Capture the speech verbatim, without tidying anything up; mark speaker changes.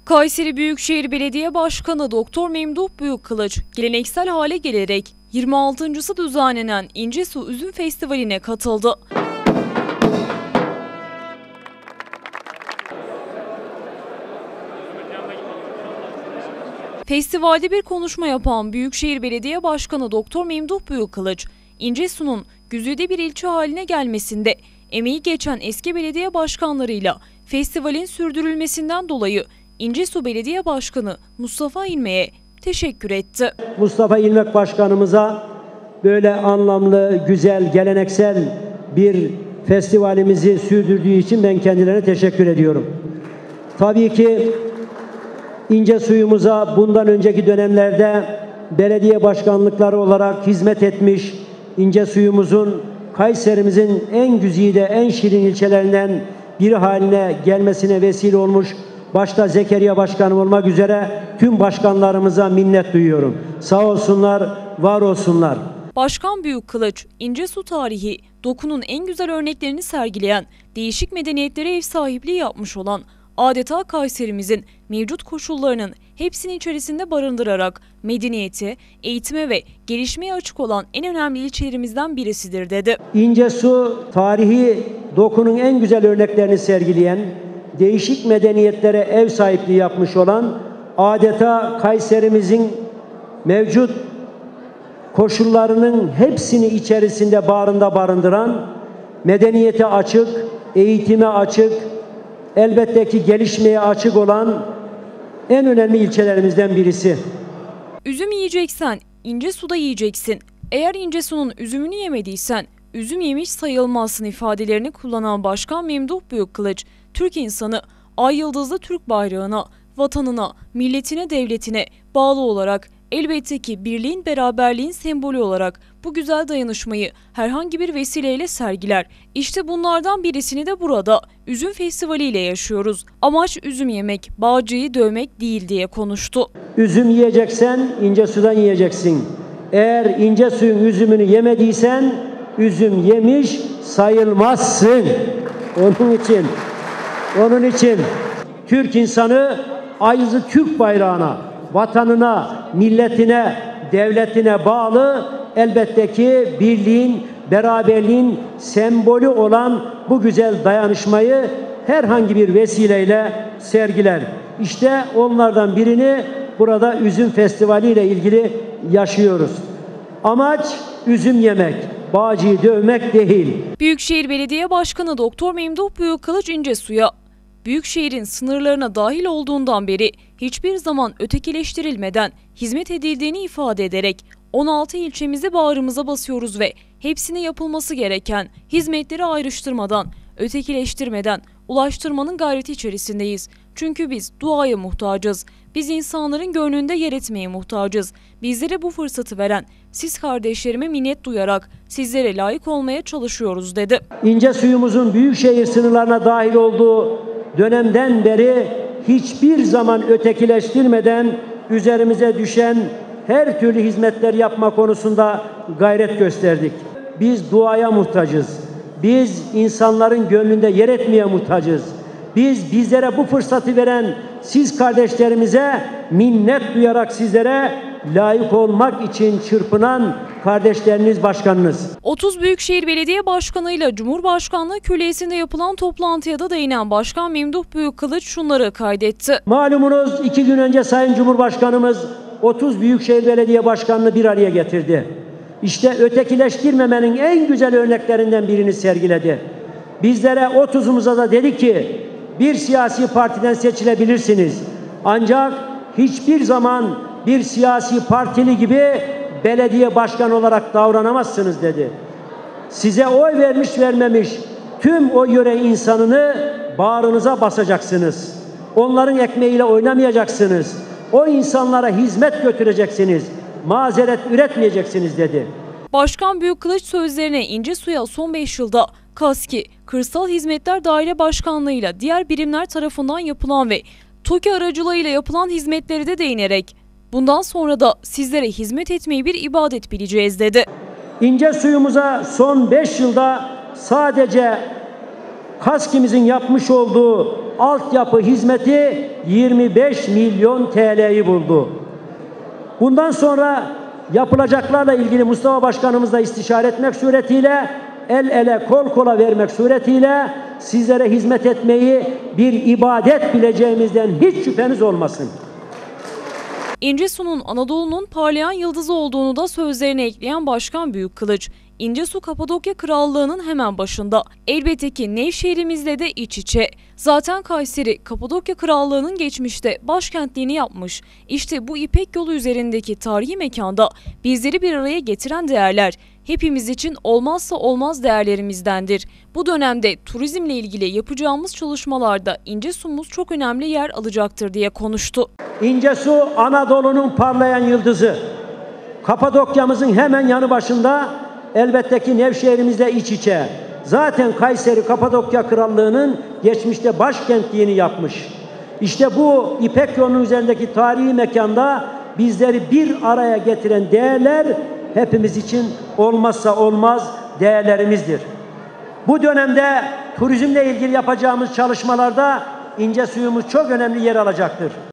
Speaker 1: Kayseri Büyükşehir Belediye Başkanı Doktor Memduh Büyükkılıç, geleneksel hale gelerek yirmi altıncısı düzenlenen İncesu Üzüm Festivali'ne katıldı. Festivalde bir konuşma yapan Büyükşehir Belediye Başkanı Doktor Memduh Büyükkılıç, İncesu'nun güzide bir ilçe haline gelmesinde emeği geçen eski belediye başkanlarıyla festivalin sürdürülmesinden dolayı İncesu Belediye Başkanı Mustafa İlmek'e teşekkür etti.
Speaker 2: Mustafa İlmek Başkanımıza böyle anlamlı, güzel, geleneksel bir festivalimizi sürdürdüğü için ben kendilerine teşekkür ediyorum. Tabii ki İncesu'yumuza bundan önceki dönemlerde belediye başkanlıkları olarak hizmet etmiş, İncesu'yumuzun Kayserimizin en güzide, en şirin ilçelerinden biri haline gelmesine vesile olmuş, başta Zekeriya Başkanım olmak üzere tüm başkanlarımıza minnet duyuyorum. Sağ olsunlar, var olsunlar.
Speaker 1: Başkan Büyükkılıç, İncesu tarihi, dokunun en güzel örneklerini sergileyen, değişik medeniyetlere ev sahipliği yapmış olan, adeta Kayserimizin mevcut koşullarının hepsini içerisinde barındırarak medeniyete, eğitime ve gelişmeye açık olan en önemli ilçelerimizden birisidir dedi.
Speaker 2: İncesu tarihi dokunun en güzel örneklerini sergileyen, değişik medeniyetlere ev sahipliği yapmış olan, adeta Kayserimizin mevcut koşullarının hepsini içerisinde bağrında barındıran, medeniyete açık, eğitime açık, elbette ki gelişmeye açık olan en önemli ilçelerimizden birisi.
Speaker 1: Üzüm yiyeceksen İncesu'da yiyeceksin. Eğer İncesu'nun üzümünü yemediysen üzüm yemiş sayılmazsın ifadelerini kullanan Başkan Memduh Büyükkılıç, Türk insanı ay yıldızlı Türk bayrağına, vatanına, milletine, devletine bağlı olarak elbette ki birliğin, beraberliğin sembolü olarak bu güzel dayanışmayı herhangi bir vesileyle sergiler. İşte bunlardan birisini de burada Üzüm Festivali ile yaşıyoruz. Amaç üzüm yemek, bağcıyı dövmek değil diye konuştu.
Speaker 2: Üzüm yiyeceksen İncesu'dan yiyeceksin. Eğer İncesu'nun üzümünü yemediysen üzüm yemiş sayılmazsın. Onun için, onun için Türk insanı ayrıca Türk bayrağına, vatanına, milletine, devletine bağlı, elbette ki birliğin, beraberliğin sembolü olan bu güzel dayanışmayı herhangi bir vesileyle sergiler. İşte onlardan birini burada Üzüm Festivali ile ilgili yaşıyoruz. Amaç üzüm yemek, bağcıyı dövmek değil.
Speaker 1: Büyükşehir Belediye Başkanı Doktor Memduh Büyükkılıç İncesu'ya, Büyükşehir'in sınırlarına dahil olduğundan beri hiçbir zaman ötekileştirilmeden hizmet edildiğini ifade ederek on altı ilçemizi bağrımıza basıyoruz ve hepsine yapılması gereken hizmetleri ayrıştırmadan, ötekileştirmeden ulaştırmanın gayreti içerisindeyiz. Çünkü biz duaya muhtacız. Biz insanların gönlünde yer etmeye muhtacız. Bizlere bu fırsatı veren siz kardeşlerime minnet duyarak sizlere layık olmaya çalışıyoruz dedi.
Speaker 2: İncesu'yumuzun Büyükşehir sınırlarına dahil olduğu dönemden beri hiçbir zaman ötekileştirmeden üzerimize düşen her türlü hizmetler yapma konusunda gayret gösterdik. Biz duaya muhtacız. Biz insanların gönlünde yer etmeye muhtacız. Biz bizlere bu fırsatı veren siz kardeşlerimize minnet duyarak sizlere layık olmak için çırpınan kardeşleriniz, başkanınız.
Speaker 1: otuz Büyükşehir Belediye Başkanı ile Cumhurbaşkanlığı Külliyesi'nde yapılan toplantıya da değinen Başkan Memduh Büyükkılıç şunları kaydetti.
Speaker 2: Malumunuz iki gün önce Sayın Cumhurbaşkanımız otuz Büyükşehir Belediye Başkanı'nı bir araya getirdi. İşte ötekileştirmemenin en güzel örneklerinden birini sergiledi. Bizlere otuzumuza da dedi ki bir siyasi partiden seçilebilirsiniz. Ancak hiçbir zaman bir siyasi partili gibi belediye başkanı olarak davranamazsınız dedi. Size oy vermiş vermemiş tüm o yöre insanını bağrınıza basacaksınız. Onların ekmeğiyle oynamayacaksınız. O insanlara hizmet götüreceksiniz. Mazeret üretmeyeceksiniz dedi.
Speaker 1: Başkan Büyükkılıç sözlerine İncesu'ya son beş yılda KASKİ, Kırsal Hizmetler Daire Başkanlığı'yla diğer birimler tarafından yapılan ve TOKİ aracılığıyla yapılan hizmetleri de değinerek bundan sonra da sizlere hizmet etmeyi bir ibadet bileceğiz dedi.
Speaker 2: İncesu'yumuza son beş yılda sadece KASKİ'mizin yapmış olduğu altyapı hizmeti yirmi beş milyon T L'yi buldu. Bundan sonra yapılacaklarla ilgili Mustafa Başkanımızla istişare etmek suretiyle, el ele kol kola vermek suretiyle sizlere hizmet etmeyi bir ibadet bileceğimizden hiç şüpheniz olmasın.
Speaker 1: İncesu'nun Anadolu'nun parlayan yıldızı olduğunu da sözlerine ekleyen Başkan Büyükkılıç, İncesu Kapadokya Krallığı'nın hemen başında. Elbette ki Nevşehir'imizle de iç içe. Zaten Kayseri, Kapadokya Krallığı'nın geçmişte başkentliğini yapmış. İşte bu İpek Yolu üzerindeki tarihi mekanda bizleri bir araya getiren değerler hepimiz için olmazsa olmaz değerlerimizdendir. Bu dönemde turizmle ilgili yapacağımız çalışmalarda İncesu'muz çok önemli yer alacaktır diye konuştu.
Speaker 2: İncesu Anadolu'nun parlayan yıldızı. Kapadokya'mızın hemen yanı başında, elbette ki Nevşehir'imizle iç içe. Zaten Kayseri Kapadokya Krallığı'nın geçmişte başkentliğini yapmış. İşte bu İpek Yolu'nun üzerindeki tarihi mekanda bizleri bir araya getiren değerler hepimiz için olmazsa olmaz değerlerimizdir. Bu dönemde turizmle ilgili yapacağımız çalışmalarda İncesu'muz çok önemli yer alacaktır.